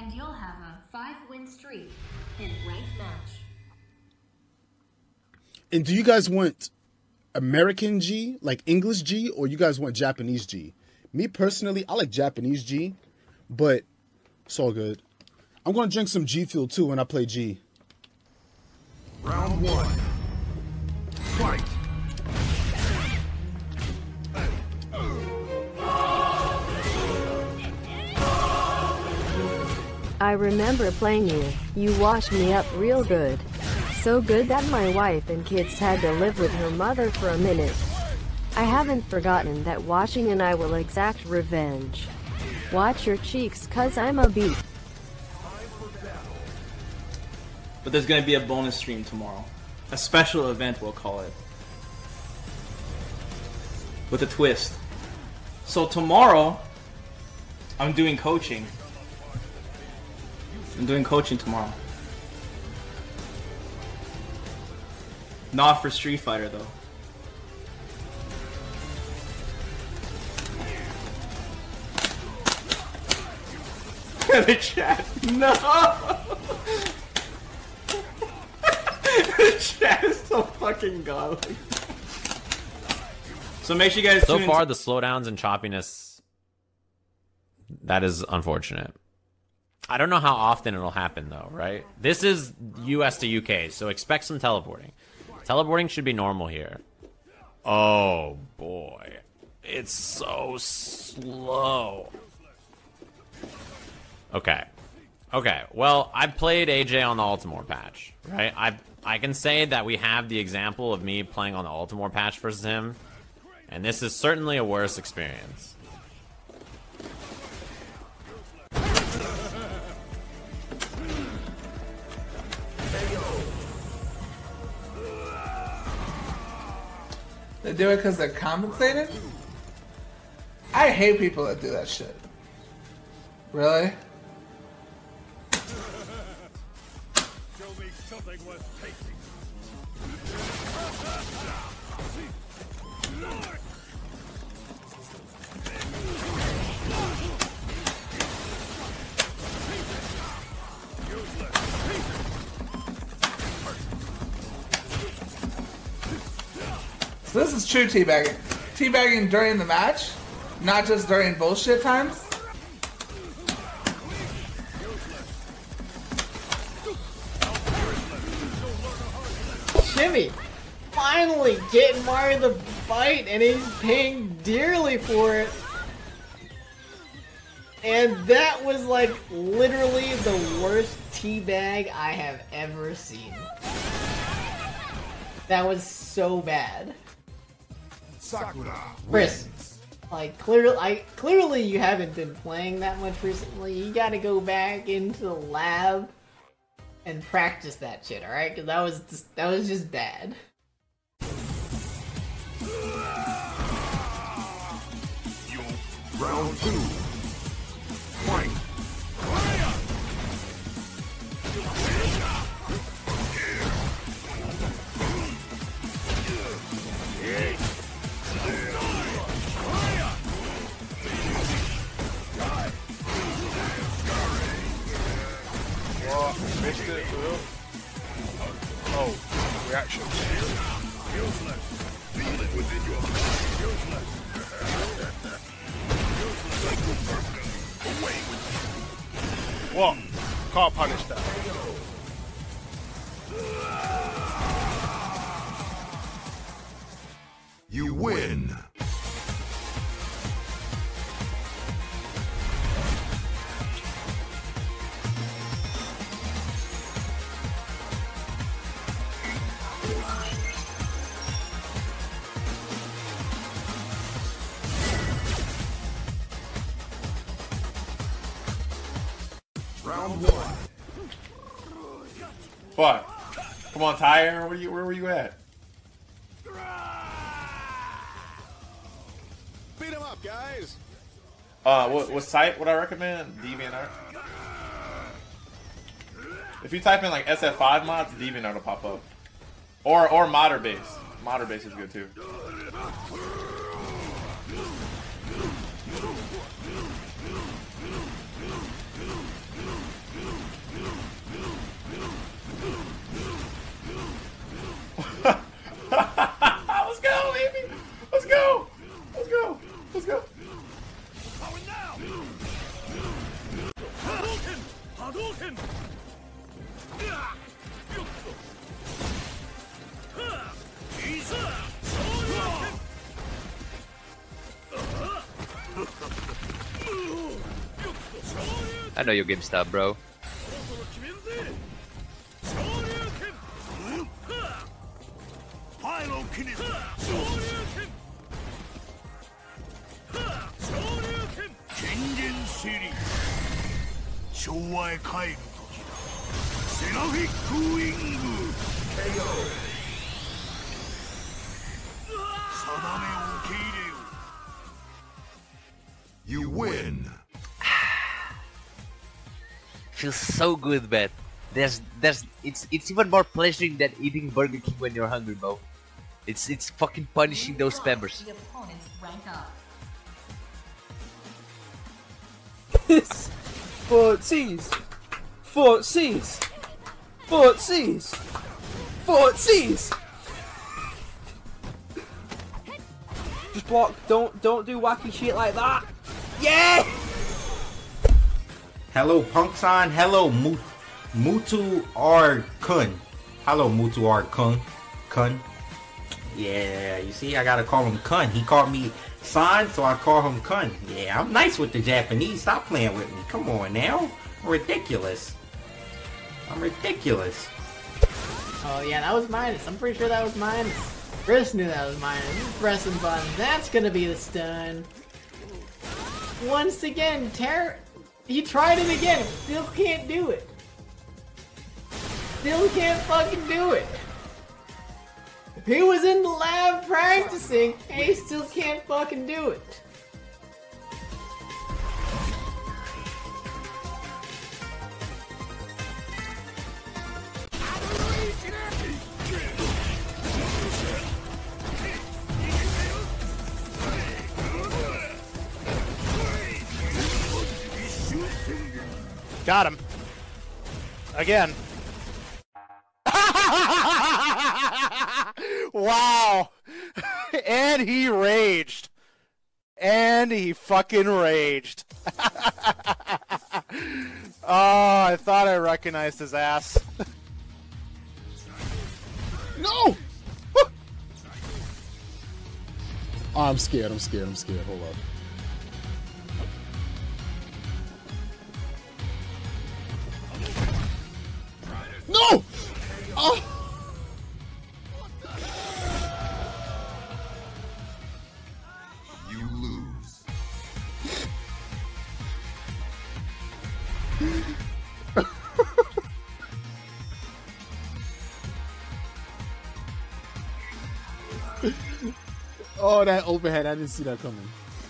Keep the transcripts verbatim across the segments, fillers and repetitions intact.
And you'll have a five-win streak in ranked match. And do you guys want American G, like English G, or you guys want Japanese G? Me personally, I like Japanese G, but it's all good. I'm going to drink some G Fuel too when I play G. Round one. Fight. I remember playing you. You washed me up real good. So good that my wife and kids had to live with her mother for a minute. I haven't forgotten that washing and I will exact revenge. Watch your cheeks, cuz I'm a beat. But there's gonna be a bonus stream tomorrow. A special event, we'll call it. With a twist. So tomorrow, I'm doing coaching. I'm doing coaching tomorrow. Not for Street Fighter though. The chat. No! The chat is so fucking godly. So make sure you guys So tune far, into the slowdowns and choppiness, that is unfortunate. I don't know how often it'll happen, though, right? This is U S to U K, so expect some teleporting. Teleporting should be normal here. Oh, boy. It's so slow. Okay. Okay, well, I played A J on the Ultimore patch, right? I I can say that we have the example of me playing on the Ultimore patch versus him, and this is certainly a worse experience. They do it because they're compensated? I hate people that do that shit. Really? Show me something worth tasting. So this is true teabagging. Teabagging during the match, not just during bullshit times. Shimmy, finally getting Mario the bite, and he's paying dearly for it. And that was like literally the worst teabag I have ever seen. That was so bad. Sakura. Chris, like clearly, I clearly you haven't been playing that much recently. You got to go back into the lab and practice that shit, all right? Because that was just, that was just bad. Round two. Fight. What? Missed it? Oh, reaction. Useless. Feel it within your body. Useless. Away with What? Can't punish that. you. You win. Round one. Fuck. Come on, Tyre. Where you? Where were you at? Beat him up, guys. Uh, what, what site would I recommend? DeviantArt. If you type in like S F five mods, DeviantArt will pop up. Or or Modderbase. Modderbase is good too. I know your game style, bro. You win. Feels so good, man. There's, there's, it's, it's even more pleasuring than eating Burger King when you're hungry, bro. It's, it's fucking punishing those spammers. The opponents rank up. This footsies, footsies, footsies, footsies. Just block. Don't, don't do wacky shit like that. Yeah. Hello, Punksan. Hello, Mu Mutu R Kun. Hello, Mutu R Kun. Kun. Yeah, you see, I gotta call him Kun. He called me San, so I call him Kun. Yeah, I'm nice with the Japanese. Stop playing with me. Come on now. I'm ridiculous. I'm ridiculous. Oh yeah, that was minus. I'm pretty sure that was minus. Chris knew that was minus. He's pressing buttons. That's gonna be the stun. Once again, Terror. He tried it again. Still can't do it. Still can't fucking do it. He was in the lab practicing, and he still can't fucking do it. Got him. Again. Wow. And he raged. And he fucking raged. Oh, I thought I recognized his ass. No! Oh, I'm scared, I'm scared, I'm scared. Hold up. No! Oh! You lose. Oh, that overhead, I didn't see that coming.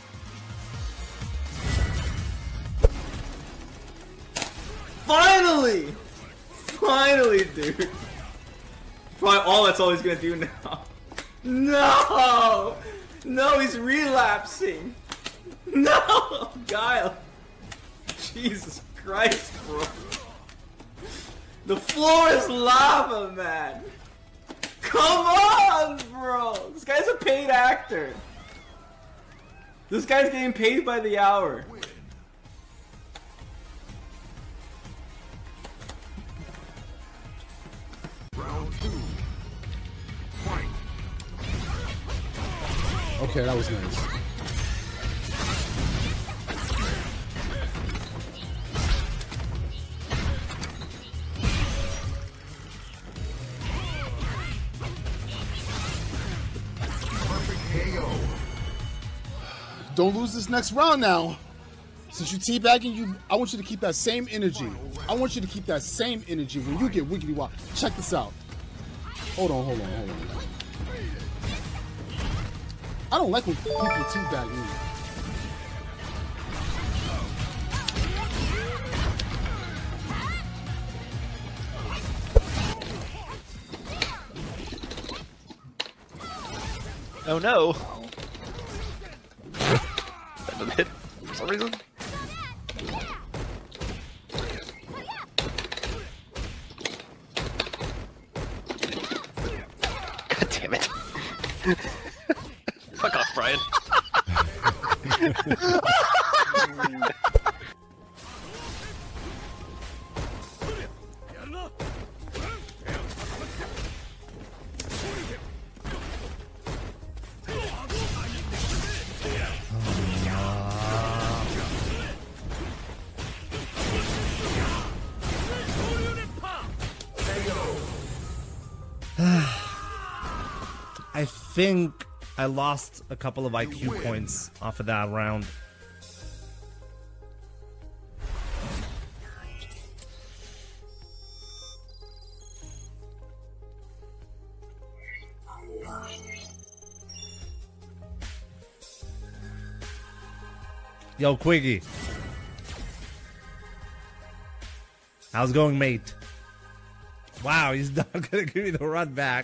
Finally! Finally, dude. Probably all that's all he's gonna do now. No! No, he's relapsing. No! Guile. Jesus Christ, bro. The floor is lava, man. Come on, bro. This guy's a paid actor. This guy's getting paid by the hour. Round two. Fight. Okay, that was nice. Don't lose this next round now. Since you teabagging, you, I want you to keep that same energy. I want you to keep that same energy when you get wiggity wop. Check this out. Hold on, hold on, hold on. I don't like when people teabag me. Oh no. That hit for some reason. God damn it. Fuck off, Brian. think I lost a couple of I Q points off of that round. Yo, Quiggy. How's it going, mate? Wow, he's not gonna give me the run back.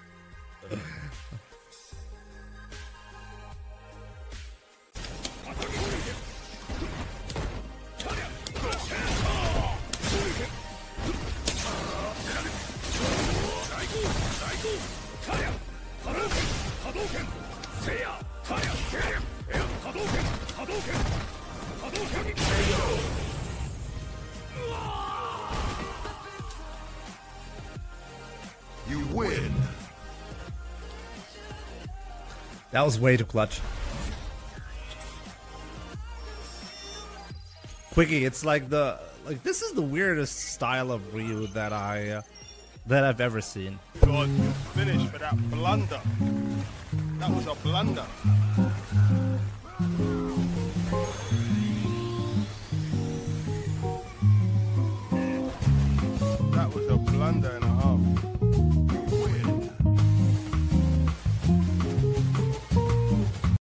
You win. That was way too clutch. Quickie, it's like the like this is the weirdest style of Ryu that I uh, that I've ever seen. God, you finished for that blunder. That was a blunder. That was a blunder and a half.